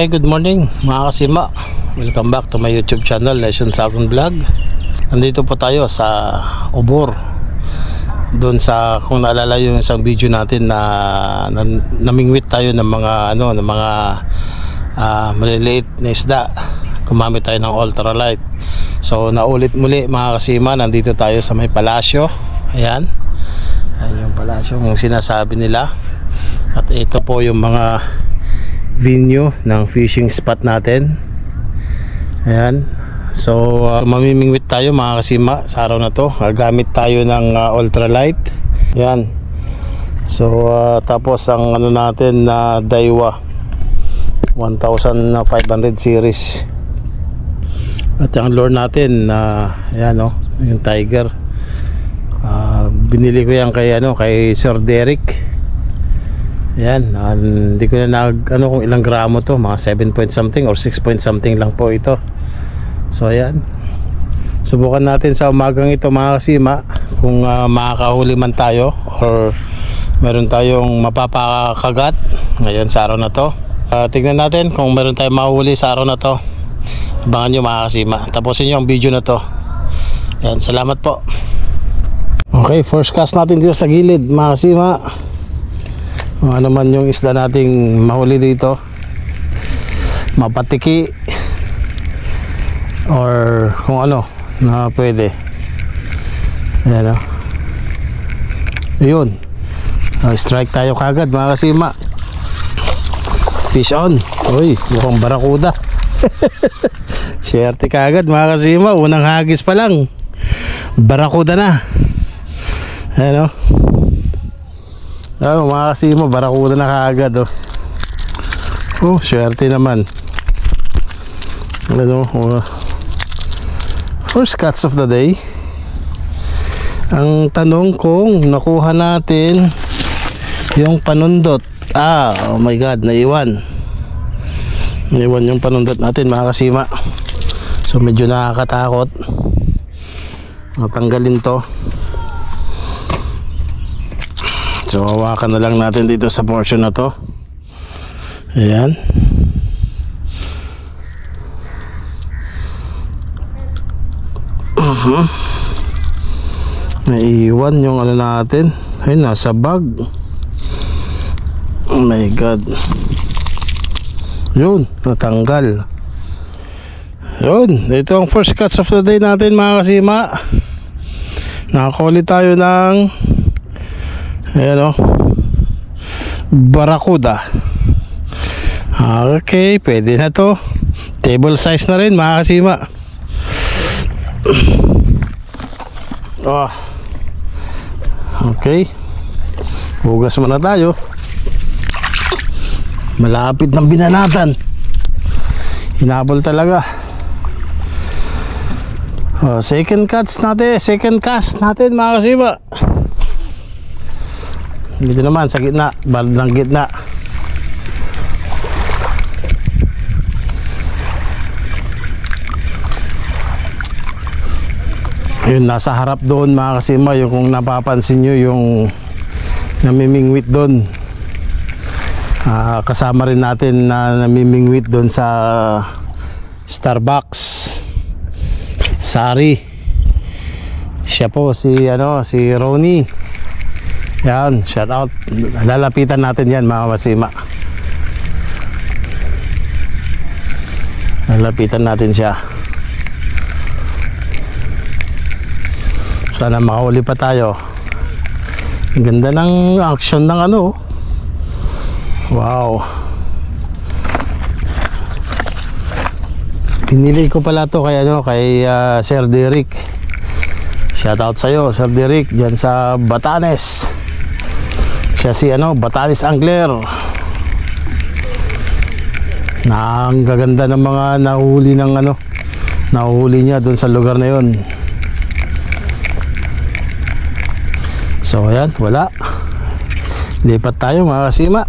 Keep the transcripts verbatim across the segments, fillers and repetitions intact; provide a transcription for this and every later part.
Okay, good morning mga kasima. Welcome back to my YouTube channel, Nation Sagon Vlog. Nandito po tayo sa Obor. Doon sa, kung naalala yung isang video natin na, na namingwit tayo ng mga ano, ng mga uh, maliliit na isda. Gumamit tayo ng ultralight. So naulit muli mga kasima, nandito tayo sa may palasyo. Ayan. Ayan yung palasyo, yung sinasabi nila. At ito po yung mga venue ng fishing spot natin. Ayan. So uh, mamimingwit tayo mga kasima sa araw na to. Gagamit tayo ng uh, ultralight. Ayan. So uh, tapos ang ano natin na uh, Daiwa fifteen hundred series. At ang lure natin na uh, ayan oh, yung Tiger. Uh, binili ko yan kay ano, kay Sir Derek. Yan, uh, hindi ko na nag ano kung ilang gramo to, mga seven point something or six point something lang po ito. So ayan, subukan natin sa umagang ito mga kasima kung uh, makakahuli man tayo or meron tayong mapapakagat ngayon sa araw na to. Uh, tignan natin kung meron tayong mahuli sa araw na to. Abangan nyo mga kasima, tapusin nyo ang video na to. Yan, salamat po. Okay, first cast natin dito sa gilid mga kasima. Ano man yung isda nating mahuli dito, mapatiki or kung ano na pwede. Ayan o, yun, uh, strike tayo kagad mga kasima. Fish on. Uy, mukhang barakuda. Swerte kagad mga kasima, unang hagis pa lang barakuda na. Ayan o. Oh, mga kasima, barakuda na kaagad oh. Oh, swerte naman. Ano, oh. First catch of the day. Ang tanong kung nakuha natin yung panundot. Ah, oh my god, naiwan. Naiwan yung panundot natin mga kasima. So medyo nakakatakot. Natanggalin to. So hawakan na lang natin dito sa portion na to. Ayan. Uh-huh. Naiiwan yung ano natin. Ay, nasa bag. Oh my god. Yun, natanggal. Yun, ito ang first catch of the day natin mga kasima. Nakakuli tayo ng ayan o, barakuda. Okay, pwede na to. Table size na rin mga kasima. Oh. Okay, hugas muna tayo. Malapit ng binanatan. Hinabol talaga. Oh, second cast natin, second cast natin mga kasima. Dito naman sa gitna, bandang gitna. Yun, nasa harap doon mga kasima, yung kung napapansin nyo yung namimingwit doon. Uh, kasama rin natin na namimingwit doon sa Starbucks. Sari. Siya po si ano, si Ronnie. Yan, shout out. Lalapitan natin yan mga kasima. Lalapitan natin siya. Sana makahuli pa tayo. Ang ganda ng action ng ano. Wow. Pinili ko pala to kay ano, kay uh, Sir Derek. Shout out sa'yo Sir Derek, dyan sa Batanes. Siya si ano, Batanes Angler. Na ang gaganda ng mga nahuli ng ano, nahuli niya doon sa lugar na yon. So ayan, wala. Lipat tayo mga kasima.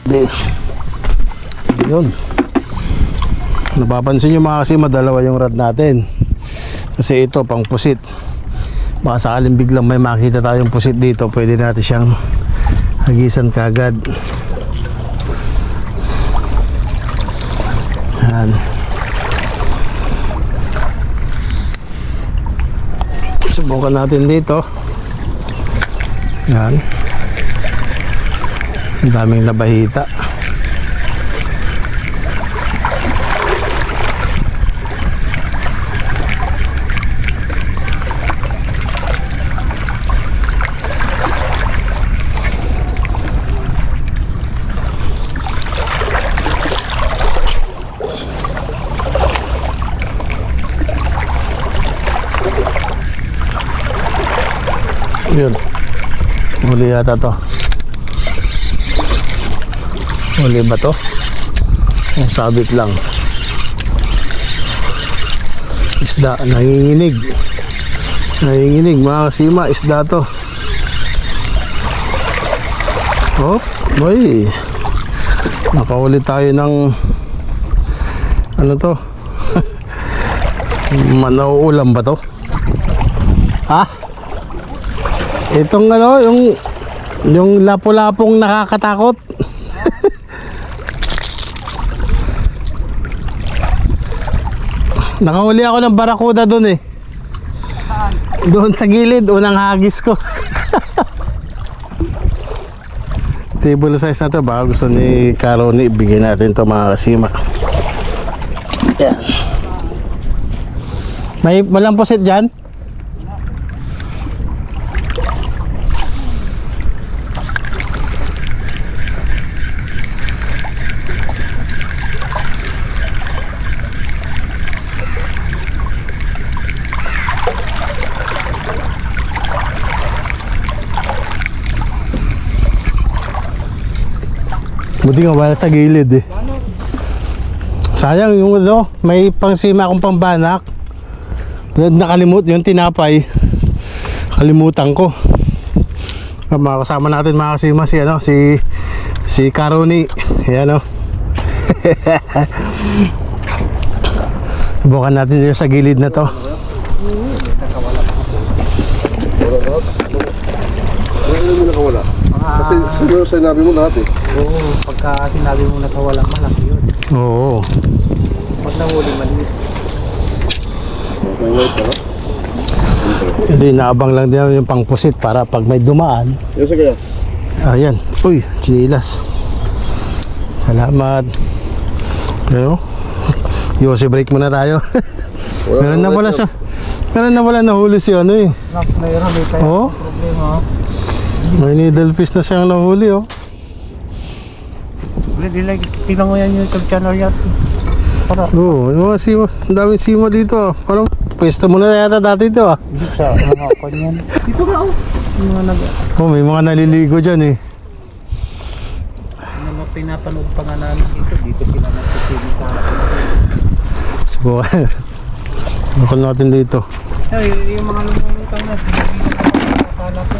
Yun. Napapansin nyo mga kasima, dalawa yung rod natin. Kasi ito pang pusit. Baka sakaling biglang may makita tayong pusit dito, pwede natin siyang hagisan kagad. Yan. Subukan natin dito. Yan. Ang daming labahita. Yun. Huli yata to. Huli ba to? Ang sabit lang. Isda. Nanginginig. Nanginginig mga kasima. Isda to. Oh, boy. Nakahuli tayo ng ano to? Manauulam ba to? Ha? Itong ano, yung yung lapo-lapong nakakatakot. Nakahuli ako ng barakuda doon eh. Doon sa gilid, unang hagis ko. Table size na to, baka gusto ni Karoni, bigyan natin to mga kasima. Yan. May walang pusit dyan? Buti nga wala sa gilid eh. Sayang yung ano, may pangsima akong pambanak. Nakalimut yung tinapay. Kalimutan ko. Mga kasama natin mga kasima si ano, si si Karoni. Yan o. Subukan natin dito sa gilid na to. Ano mo nakawala? Kasi siguro sinabi mo lahat eh. Oo, pagka sinabi mo nakawala, malaki yun. Oo. Pag nahuli, maliit. Okay, wait ha? Ito inaabang lang din yung pangpusit para pag may dumaan. Yes, kaya? Ayan. Uy, chinilas. Salamat. Pero Yossi, break muna tayo. Meron na wala siya. Meron na wala nahuli si ano eh. Mayroon, may tayo Oo. problema. May needle fish na siyang nahuli oh. Tingnan mo yan yung YouTube channel yan. Para Oo, yung mga sima. Ang daming sima dito ah. Parang pwesto mo na yata dati ito ah. sa mga kanyan. Dito nga oh. Yung mga nag... Oh, may mga naliligo dyan eh. Yung mga pinapanood pa nga namin dito. Dito sila nagsisigil sa akin. Subukan. Bakal natin dito. Ay, yung mga lumulutang na. Akala ko.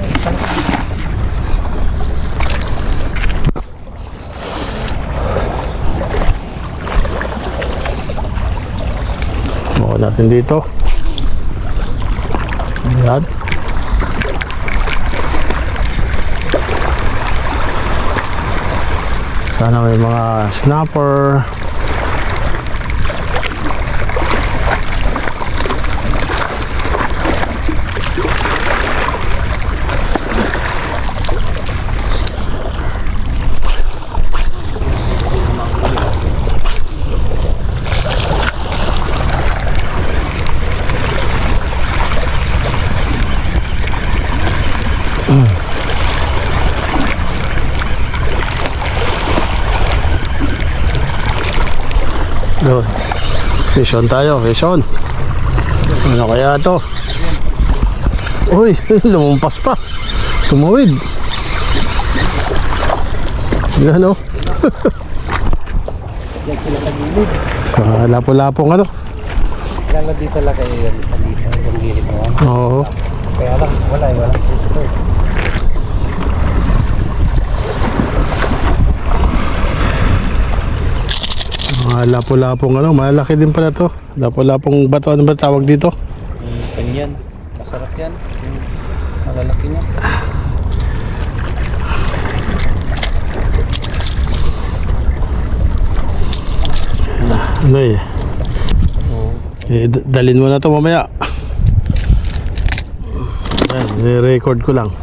Bakal natin dito. Ayan. Sana may mga snapper. Yun. Fish on tayo, fish on. Ano kaya to? Uy, lumumpas pa. Tumawid. Yan o. Yan sila sa gilid. Ah, lapo-lapong ano. Lalo dito lang kayo yan. Dito yung gilid mo. Oo. Kaya lang, wala eh. Walang dito eh. Mga lapo-lapong ano, malaki din pala to. Lapo-lapong bato, ano ba tawag dito? Yung kanyan. Masarap yan. Yung malalaki niya. Ano eh? Eh, d- dalhin mo na to mamaya. Ayan, ni-record ko lang.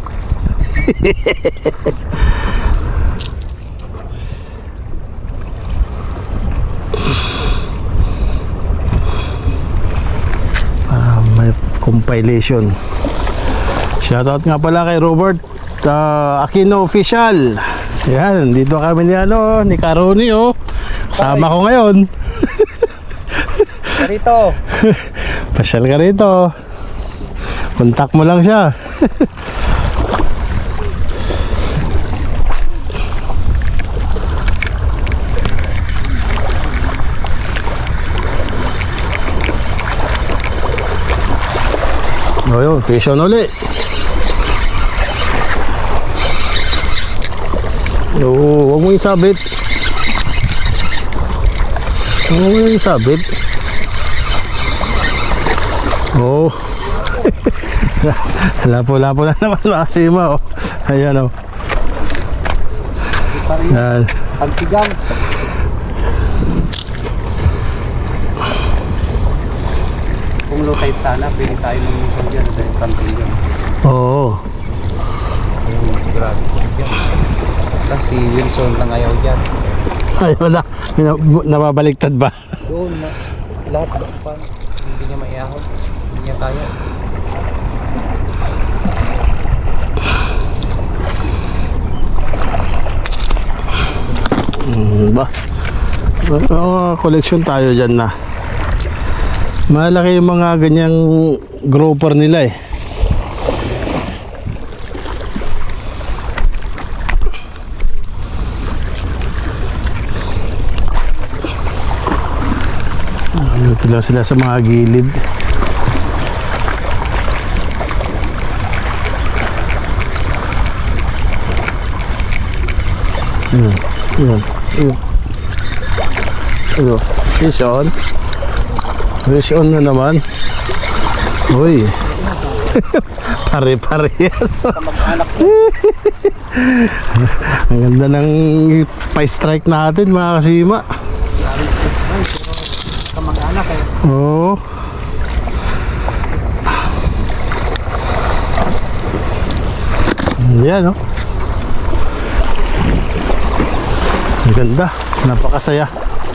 Para may compilation. Shoutout nga pala kay Robert uh, Aquino Official. Yan, dito kami ni ano, ni Karoni oh. Kasama ko ngayon. Rito. Pasyal ka rito. Kontak mo lang siya. O yun, fish on uli. Oo, huwag mo isabit. Huwag mo isabit. Oo. Lapo-lapo na naman mga sima oh. Ayan oh. Yan. Pagsigang. Kung low tide sana, pwede tayo ng dyan sa camping dyan. Oo. Yung grabe ko dyan. Kasi Wilson lang ayaw dyan. Ayaw na. Nababaliktad ba? Doon na. Lahat ba pa? Hindi niya maiahon. Hindi niya kaya. Hmm, ba? Oh, collection tayo dyan na. Malaki yung mga ganyang grouper nila eh. Dito lang sila sa mga gilid. Yun, yun, yun. Yun, fish on. Fish on na naman. Uy. Pare-parehas. Ang ganda ng pa-strike natin mga kasima. Kamag-anak eh. Oo. Yan oh. Ang ganda. Napakasaya.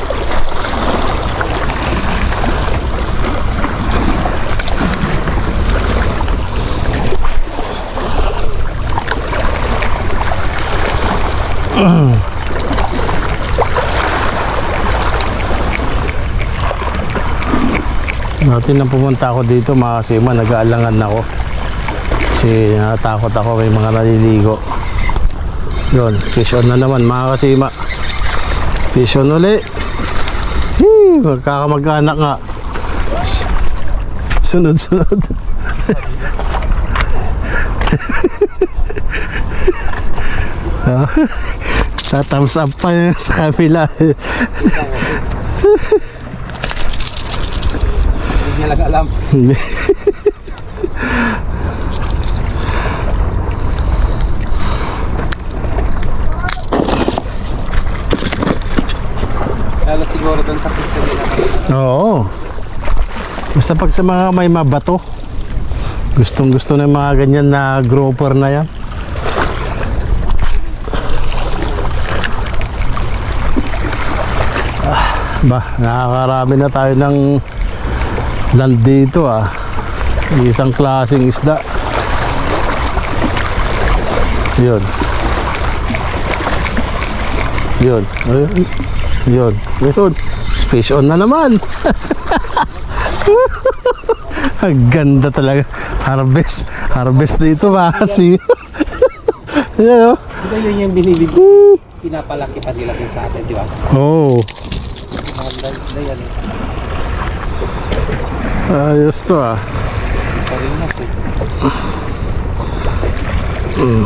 Dati nang pumunta ako dito mga kasima, nag-aalangan ako kasi natakot ako, may mga naliligo. Yun, fish on na naman mga kasima. Fish on uli. Hii, magkakamag-anak nga. Sunod-sunod. Tatams up pa yun sa kabila. Hindi niya lang alam. Lalo siguro doon sa pista nila. Oo. Basta pag sa mga may mabato, gustong gusto ng mga ganyan na grouper na yan. Ah, ba, nakakarami na tayo ng land dito ah. Isang klaseng isda. Yun. Yun. Ayun. Yun. Yun. Fish on na naman. Ang ganda talaga. Harvest. Harvest dito ba? Kasi yan o. Diba yun yung binibig? Pinapalaki pa nila din sa atin, di ba? Oo. Maganda isda yan eh. Ayos to ah. Parinas eh. Mm.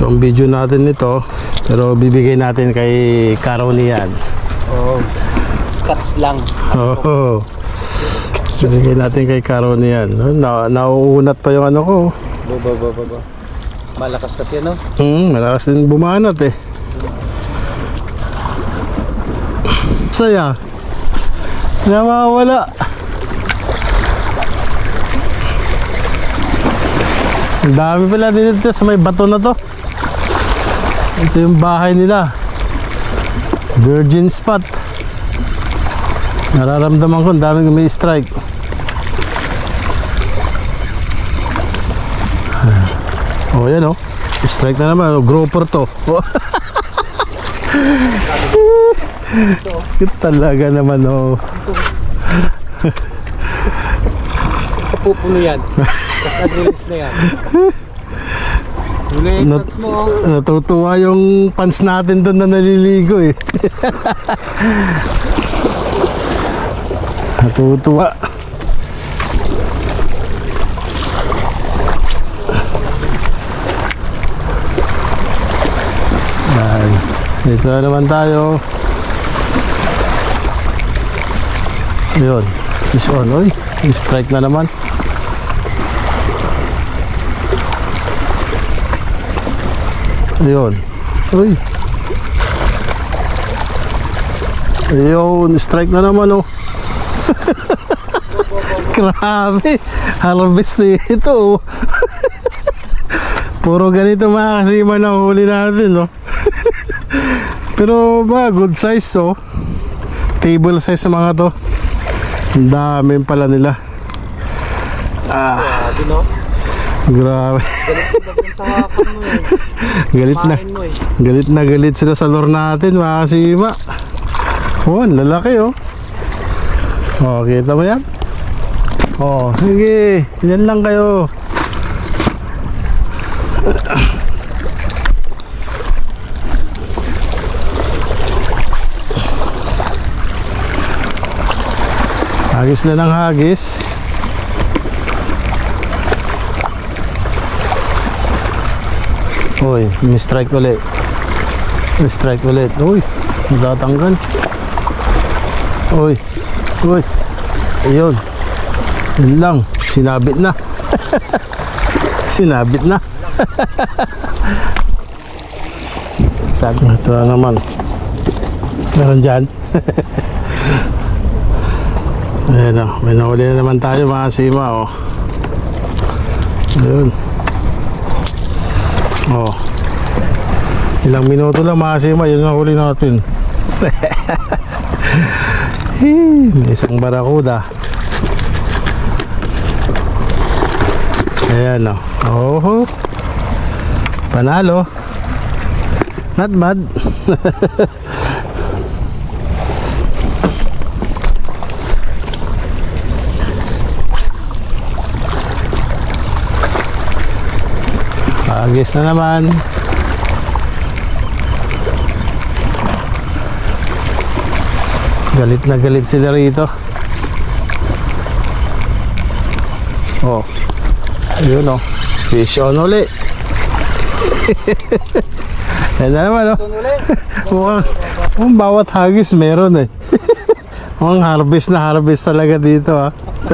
pang video natin nito. Pero bibigay natin kay Caroni yan. Oo. Oh, cuts lang. Oo. Bibigay natin kay Caroni yan. Na, nauunat pa yung ano ko. Baba, baba, baba. Malakas kasi ano? Hmm, malakas din bumanat eh. Saya. Nawawala. Ang dami pala dito sa may bato na to. Ito yung bahay nila. Virgin spot. Nararamdaman ko ang daming umi-strike. Oh, yan oh. Strike na naman. Grouper to. Ito talaga naman oh. Kapupuno yan. Kakadilis na yan. Huli yung Nat cuts mo. Oh. Natutuwa yung pants natin doon na naliligo eh. Natutuwa. Yan. Dito na naman tayo. Ayun. Fish on. Uy, strike na naman. Ayun. Uy. Ayun, strike na naman oh. Grabe. Harvest ito oh. Puro ganito mga kasima na huli natin oh. Pero ba, good size oh. Table size sa mga to. Ang dami pala nila. Ah. Grabe no? Grabe. Galit sa hakan mo eh. Galit na. Kumain mo eh. Galit na galit sila sa lure natin mga kasima. Oh, ang lalaki oh. Oh, kita mo yan? Oh, sige. Yan lang kayo. Hagis na ng hagis. Uy, mi-strike ulit. Mi-strike ulit. Uy, natatanggal. Uy, uy. Ayun. Yun lang. Sinabit na. Sinabit na. Sabi. Ito na naman. Meron dyan. Ayan o. May nahuli na naman tayo mga sima o. Ayun. Oh. Ilang minuto lang mga sima, yun ang huli natin. May isang barakuda. Ayan o. Oh. Panalo. Not bad. Agis na naman. Galit na galit sila rito. Oh. Ayun oh. Fish on uli. Yan na naman oh. Mukhang, mukhang bawat hagis meron eh. Mukhang harvest na harvest talaga dito ah.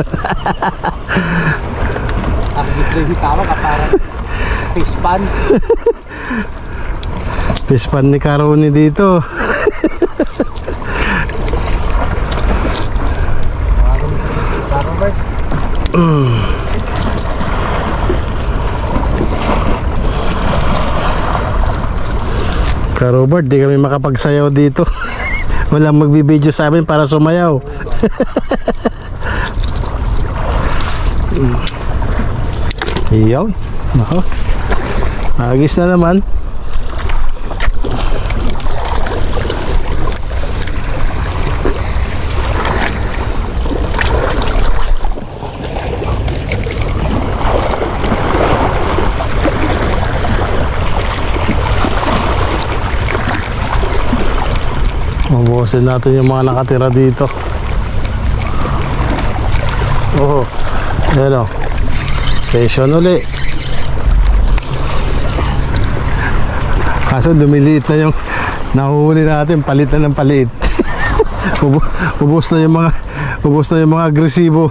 Harvest na yung tama ka parang fish pan. Fish pan ni Caroni dito. Karobert, di kami makapagsayaw dito. Walang magbibideo sa amin para sumayaw. Iyaw. Nako. Agis na naman. Mabukasin natin yung mga nakatira dito. Oh, yan o. Station uli. Kaso lumiliit na yung nahuhuli natin, palit na ng palit. Ubo, ubos na yung mga ubos na yung mga agresibo.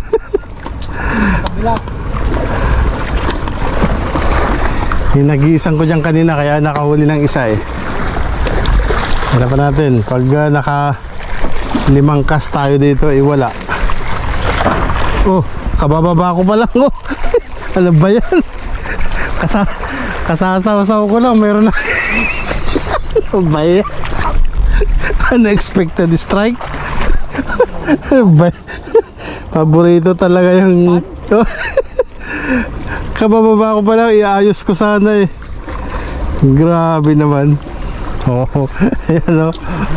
Yung nag-iisang ko dyan kanina kaya nakahuli ng isa eh. Harapan natin pag uh, naka limang cast tayo dito eh wala. Oh, kabababa ko pa lang oh. Ano ba yan? Kasa kasasaw-saw ko lang meron na. Ano ba yan? Unexpected strike. Ano ba? Paborito talaga yung kabababa ko pa lang, iayos ko sana eh. Grabe naman. Oh, ayan o.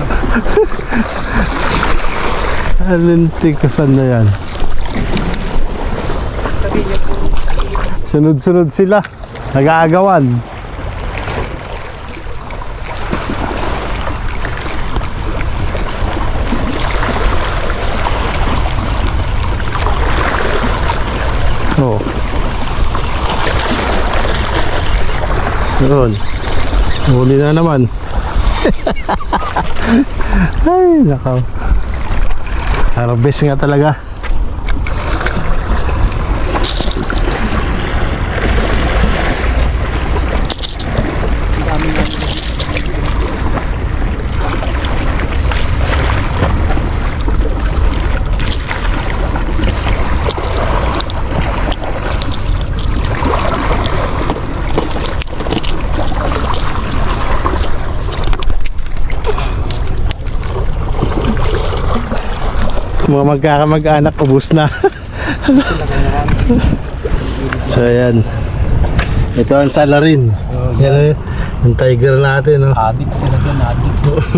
Alintik ko saan na yan. Sunod-sunod sila. Nag-aagawan. Oh. Doon. Huli na naman. Ay, nakaw. Harvest nga talaga. Mga magkakamag-anak, ubus na. So ayan, ito ang salarin. Yan yung tiger natin, no? Adik sila dyan, adik.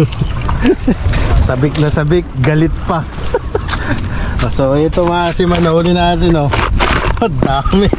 Sabik na sabik, galit pa. So ito mga si manahuli natin, no? Dami.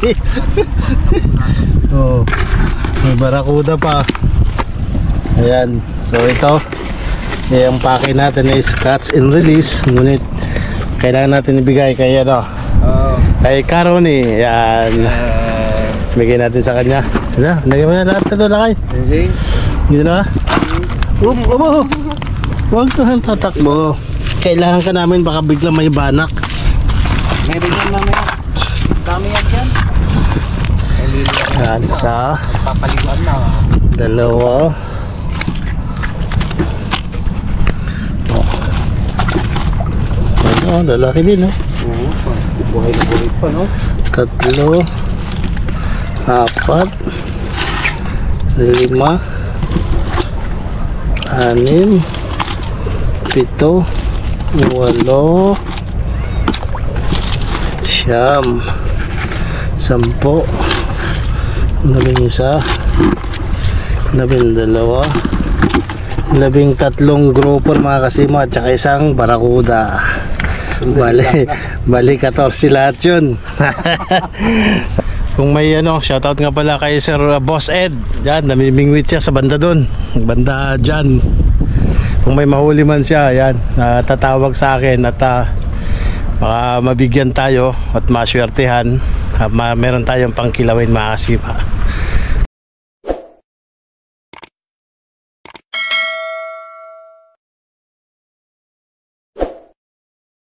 Oh, may barakuda pa. Ayan, so ito yung pake natin is catch and release. Ngunit kailangan natin ibigay kay ano, Oh. kay Karoni. Yan, bigay natin sa kanya. Ano, lagyan mo na lahat ito lakay. Okay. Dito na. Um, um, huwag kang tatakbo. Kailangan ka namin, baka biglang may banak. Meron yan mamaya. Dami yan dyan. Yan, isa, Papaliguan na. dalawa, oh, lalaki din, no? Oo. Buhay na buhay pa, no? Tatlo, apat, lima, anim, pito, walo, siyam, sampo, labing isa, labing dalawa, labing tatlong grouper mga kasima at saka isang barakuda. Bali, bali fourteen lahat yun. Kung may ano, shoutout nga pala kay Sir uh, Boss Ed. Yan, namimingwit siya sa banda doon, banda dyan. Kung may mahuli man siya, yan, uh, tatawag sa akin at uh, baka mabigyan tayo at maswertehan. Uh, ma meron tayong pangkilawin mga kasima.